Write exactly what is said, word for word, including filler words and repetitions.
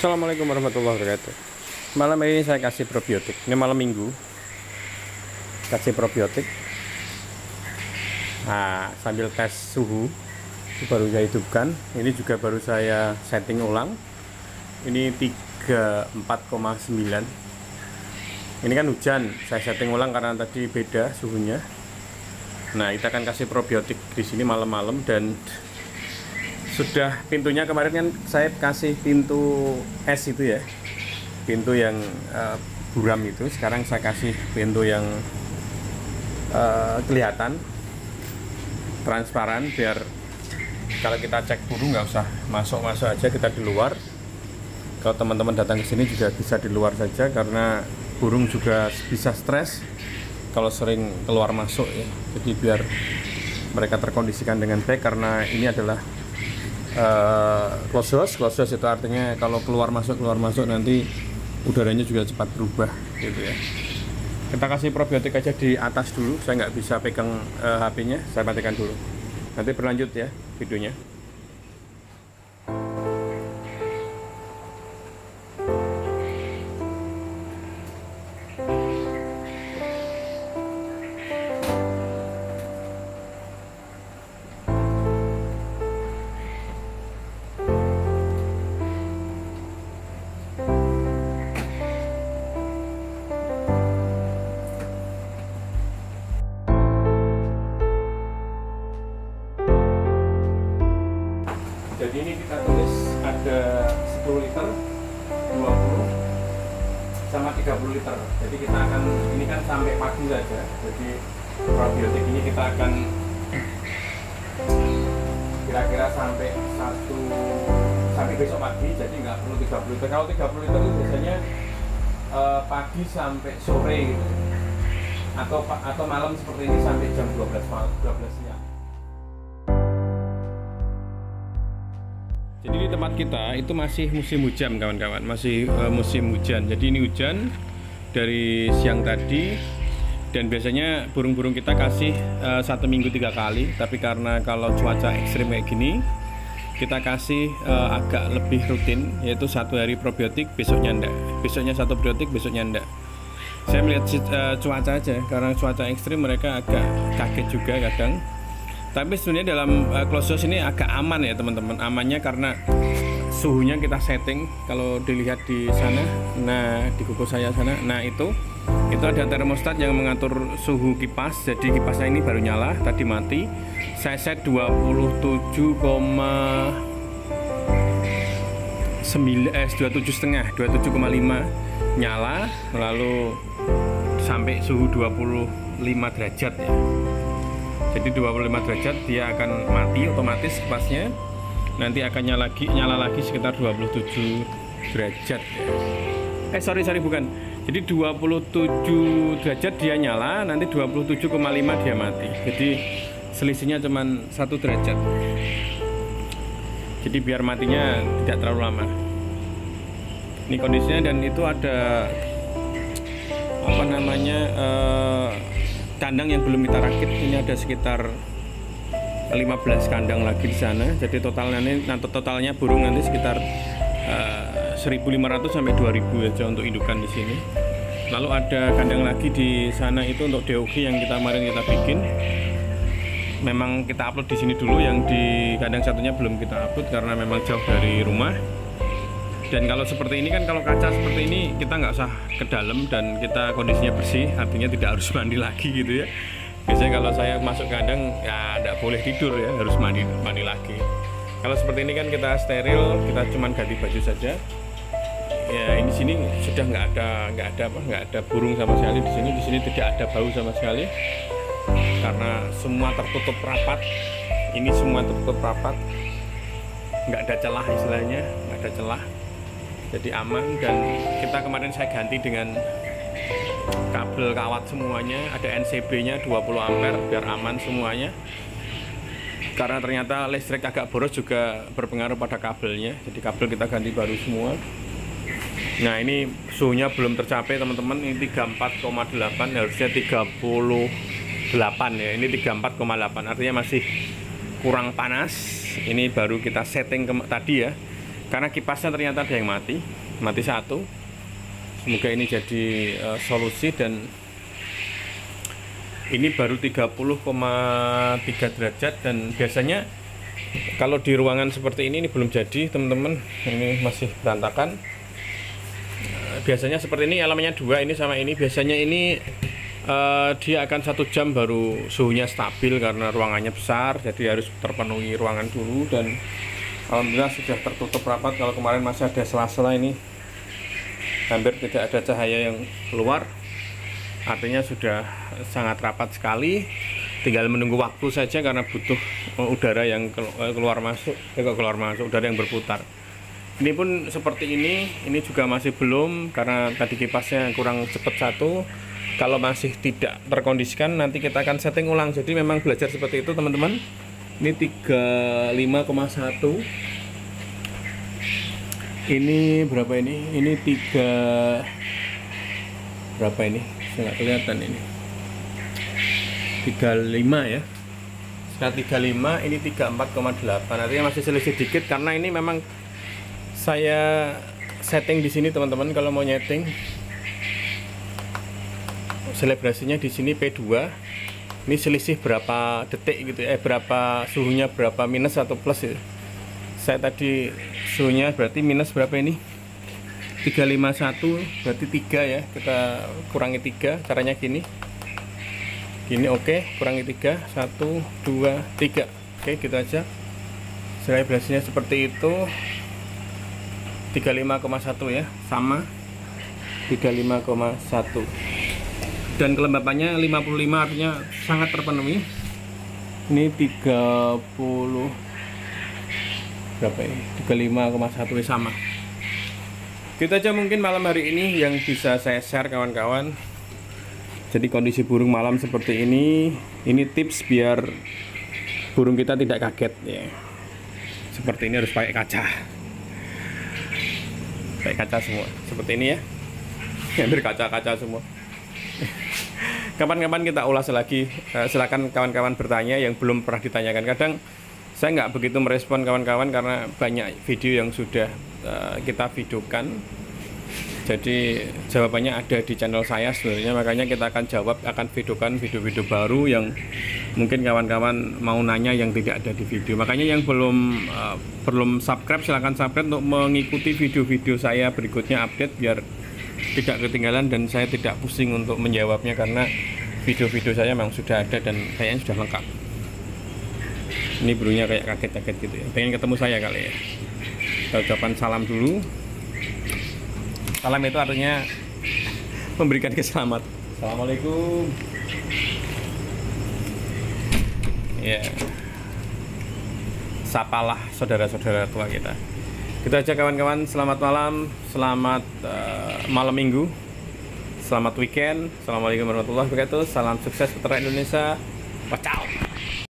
Assalamualaikum warahmatullahi wabarakatuh. Malam ini saya kasih probiotik. Ini malam minggu. Kasih probiotik. Nah, sambil tes suhu. Itu baru saya hidupkan. Ini juga baru saya setting ulang. Ini tiga puluh empat koma sembilan. Ini kan hujan. Saya setting ulang karena tadi beda suhunya. Nah, kita akan kasih probiotik di sini malam-malam dan sudah pintunya kemarin kan saya kasih pintu es itu ya, pintu yang uh, buram itu. Sekarang saya kasih pintu yang uh, kelihatan transparan biar kalau kita cek burung nggak usah masuk-masuk aja, kita di luar. Kalau teman-teman datang ke sini juga bisa di luar saja karena burung juga bisa stres kalau sering keluar masuk ya. Jadi biar mereka terkondisikan dengan baik karena ini adalah Uh, close house, close house itu artinya kalau keluar masuk keluar masuk nanti udaranya juga cepat berubah gitu ya. Kita kasih probiotik aja di atas dulu, saya nggak bisa pegang uh, H P-nya, saya matikan dulu. Nanti berlanjut ya videonya. Jadi ini kita tulis ada sepuluh liter, dua puluh, sama tiga puluh liter. Jadi kita akan, ini kan sampai pagi saja. Jadi probiotik ini kita akan kira-kira sampai satu sampai besok pagi. Jadi nggak perlu tiga puluh liter. Kalau tiga puluh liter itu biasanya eh, pagi sampai sore gitu. Atau atau malam seperti ini sampai jam dua belas siang. Jadi di tempat kita itu masih musim hujan kawan-kawan, masih uh, musim hujan. Jadi ini hujan dari siang tadi dan biasanya burung-burung kita kasih uh, satu minggu tiga kali. Tapi karena kalau cuaca ekstrim kayak gini, kita kasih uh, agak lebih rutin, yaitu satu hari probiotik, besoknya enggak. Besoknya satu probiotik, besoknya enggak. Saya melihat uh, cuaca aja, karena cuaca ekstrim mereka agak kaget juga kadang. Tapi sebenarnya dalam uh, close house ini agak aman ya teman-teman. Amannya karena suhunya kita setting. Kalau dilihat di sana, nah di kuku saya sana, nah itu itu ada termostat yang mengatur suhu kipas. Jadi kipasnya ini baru nyala, tadi mati. Saya set dua puluh tujuh koma sembilan eh dua puluh tujuh setengah, dua puluh tujuh koma lima nyala, lalu sampai suhu dua puluh lima derajat ya. Jadi dua puluh lima derajat dia akan mati otomatis kipasnya. Nanti akan nyala lagi, nyala lagi sekitar dua puluh tujuh derajat ya. Eh sorry sorry bukan. Jadi dua puluh tujuh derajat dia nyala, nanti dua puluh tujuh koma lima dia mati. Jadi selisihnya cuma satu derajat. Jadi biar matinya tidak terlalu lama. Ini kondisinya dan itu ada apa namanya uh, kandang yang belum kita rakit. Ini ada sekitar lima belas kandang lagi di sana. Jadi totalnya ini nanti totalnya burung nanti sekitar uh, seribu lima ratus sampai dua ribu aja untuk indukan di sini. Lalu ada kandang lagi di sana itu untuk D O G yang kita kemarin kita bikin. Memang kita upload di sini dulu, yang di kandang satunya belum kita upload karena memang jauh dari rumah. Dan kalau seperti ini kan, kalau kaca seperti ini kita nggak usah ke dalam dan kita kondisinya bersih, artinya tidak harus mandi lagi gitu ya. Biasanya kalau saya masuk kandang ya tidak boleh tidur ya, harus mandi mandi lagi. Kalau seperti ini kan kita steril, kita cuman ganti baju saja. Ya ini sini sudah nggak ada nggak ada apa nggak ada burung sama sekali di sini. Di sini tidak ada bau sama sekali karena semua tertutup rapat. Ini semua tertutup rapat, nggak ada celah istilahnya, nggak ada celah. Jadi aman. Dan kita kemarin saya ganti dengan kabel kawat semuanya, ada N C B-nya dua puluh ampere biar aman semuanya. Karena ternyata listrik agak boros juga berpengaruh pada kabelnya. Jadi kabel kita ganti baru semua. Nah ini suhunya belum tercapai teman-teman. Ini tiga puluh empat koma delapan, harusnya tiga puluh delapan ya. Ini tiga puluh empat koma delapan, artinya masih kurang panas. Ini baru kita setting ke tadi ya. karena kipasnya ternyata ada yang mati mati satu. Semoga ini jadi uh, solusi. Dan ini baru tiga puluh koma tiga derajat, dan biasanya kalau di ruangan seperti ini ini belum jadi teman-teman, ini masih berantakan. Biasanya seperti ini elemennya dua, ini sama ini biasanya ini uh, dia akan satu jam baru suhunya stabil karena ruangannya besar, jadi harus terpenuhi ruangan dulu. Dan alhamdulillah sudah tertutup rapat. Kalau kemarin masih ada sela-sela, ini hampir tidak ada cahaya yang keluar, artinya sudah sangat rapat sekali. Tinggal menunggu waktu saja karena butuh udara yang keluar masuk, eh, keluar masuk udara yang berputar. Ini pun seperti ini, ini juga masih belum karena tadi kipasnya kurang cepat satu. Kalau masih tidak terkondisikan nanti kita akan setting ulang. Jadi memang belajar seperti itu teman-teman. Ini tiga puluh lima koma satu. Ini berapa ini? Ini tiga berapa ini? Saya nggak kelihatan ini. tiga puluh lima ya. Sekarang tiga puluh lima, ini tiga puluh empat koma delapan. Artinya masih selisih dikit karena ini memang saya setting di sini teman-teman. Kalau mau nyeting selebrasinya di sini P dua. Ini selisih berapa detik gitu eh berapa suhunya, berapa minus atau plus ya. Saya tadi suhunya berarti minus berapa ini? tiga ratus lima puluh satu, berarti tiga ya. Kita kurangi tiga, caranya gini. Gini oke, okay. Kurangi tiga, satu, dua, tiga. Oke, okay, gitu aja. Selebrasinya seperti itu. tiga puluh lima koma satu ya, sama tiga puluh lima koma satu. Dan kelembapannya lima puluh lima, artinya sangat terpenuhi. Ini tiga puluh berapa ini? tiga puluh lima koma satu ya, sama. Kita aja mungkin malam hari ini yang bisa saya share kawan-kawan. Jadi kondisi burung malam seperti ini, ini tips biar burung kita tidak kaget ya. Seperti ini harus pakai kaca. Pakai kaca semua, seperti ini ya. Hampir kaca-kaca semua. Kapan-kapan kita ulas lagi. Silakan kawan-kawan bertanya yang belum pernah ditanyakan. Kadang saya nggak begitu merespon kawan-kawan karena banyak video yang sudah uh, kita videokan. Jadi jawabannya ada di channel saya sebenarnya, makanya kita akan jawab, akan videokan video-video baru yang mungkin kawan-kawan mau nanya yang tidak ada di video. Makanya yang belum uh, belum subscribe silahkan subscribe untuk mengikuti video-video saya berikutnya update biar tidak ketinggalan dan saya tidak pusing untuk menjawabnya karena video-video saya memang sudah ada dan kayaknya sudah lengkap. Ini burungnya kayak kaget-kaget gitu ya, pengen ketemu saya kali ya. Kita ucapkan salam dulu. Salam itu artinya memberikan keselamatan. Assalamualaikum. Ya, sapalah saudara-saudara tua kita. Kita aja kawan-kawan, selamat malam, selamat uh, malam minggu, selamat weekend. Assalamualaikum warahmatullahi wabarakatuh. Salam sukses peternak Indonesia. Wacau.